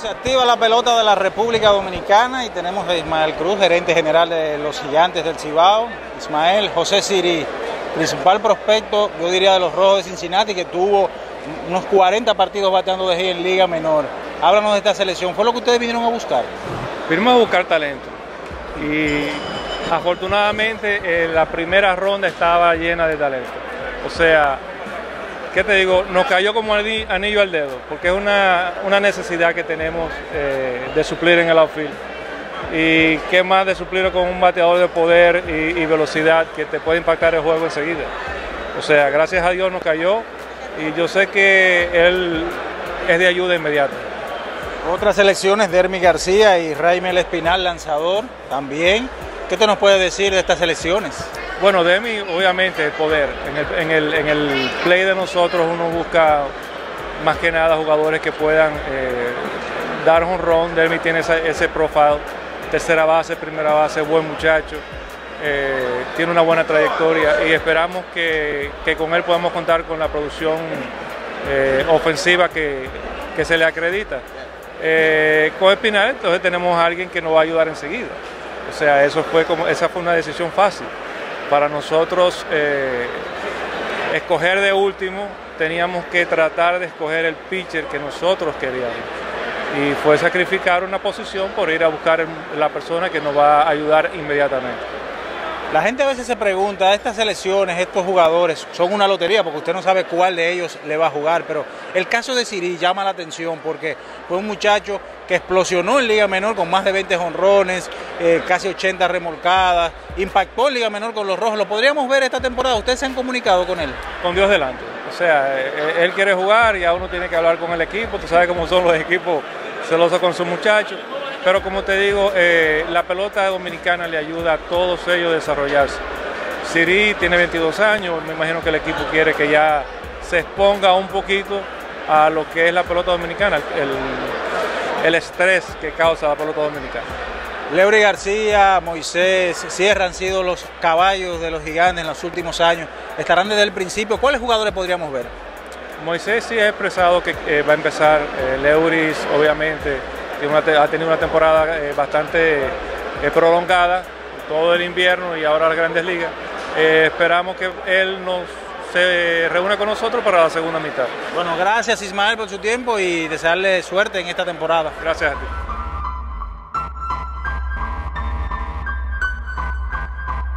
se activa la pelota de la República Dominicana y tenemos a Ismael Cruz, gerente general de los Gigantes del Cibao. Ismael, José Siri, principal prospecto, yo diría, de los Rojos de Cincinnati, que tuvo unos 40 partidos bateando de gira en Liga Menor. Háblanos de esta selección. ¿Fue lo que ustedes vinieron a buscar? Vinimos a buscar talento y afortunadamente la primera ronda estaba llena de talento. O sea, ¿qué te digo? Nos cayó como anillo al dedo, porque es una necesidad que tenemos de suplir en el outfield. Y qué más de suplirlo con un bateador de poder y velocidad que te puede impactar el juego enseguida. O sea, gracias a Dios nos cayó y yo sé que él es de ayuda inmediata. Otras selecciones, Dermi García y Raimel Espinal, lanzador, también. ¿Qué te nos puede decir de estas selecciones? Bueno, Dermi, obviamente, el poder. En el play de nosotros uno busca más que nada jugadores que puedan dar jonrón. Dermi tiene ese profile, tercera base, primera base, buen muchacho, tiene una buena trayectoria y esperamos que con él podamos contar con la producción ofensiva que se le acredita. Con Espinal, entonces tenemos a alguien que nos va a ayudar enseguida. O sea, esa fue una decisión fácil. Para nosotros escoger de último, teníamos que tratar de escoger el pitcher que nosotros queríamos. Y fue sacrificar una posición por ir a buscar la persona que nos va a ayudar inmediatamente. La gente a veces se pregunta, estas selecciones, estos jugadores, son una lotería porque usted no sabe cuál de ellos le va a jugar, pero el caso de Siri llama la atención porque fue un muchacho que explosionó en Liga Menor con más de 20 jonrones, casi 80 remolcadas, impactó en Liga Menor con los Rojos. ¿Lo podríamos ver esta temporada? ¿Ustedes se han comunicado con él? Con Dios delante. O sea, él quiere jugar y a uno tiene que hablar con el equipo. Tú sabes cómo son los equipos celosos con sus muchachos. Pero como te digo, la pelota dominicana le ayuda a todos ellos a desarrollarse. Siri tiene 22 años, me imagino que el equipo quiere que ya se exponga un poquito a lo que es la pelota dominicana, el estrés que causa la pelota dominicana. Leury García, Moisés, Sierra han sido los caballos de los Gigantes en los últimos años. ¿Estarán desde el principio? ¿Cuáles jugadores podríamos ver? Moisés sí ha expresado que va a empezar. Leury, obviamente, ha tenido una temporada bastante prolongada, todo el invierno y ahora las Grandes Ligas. Esperamos que él se reúna con nosotros para la segunda mitad. Bueno, gracias Ismael por su tiempo y desearle suerte en esta temporada. Gracias a ti.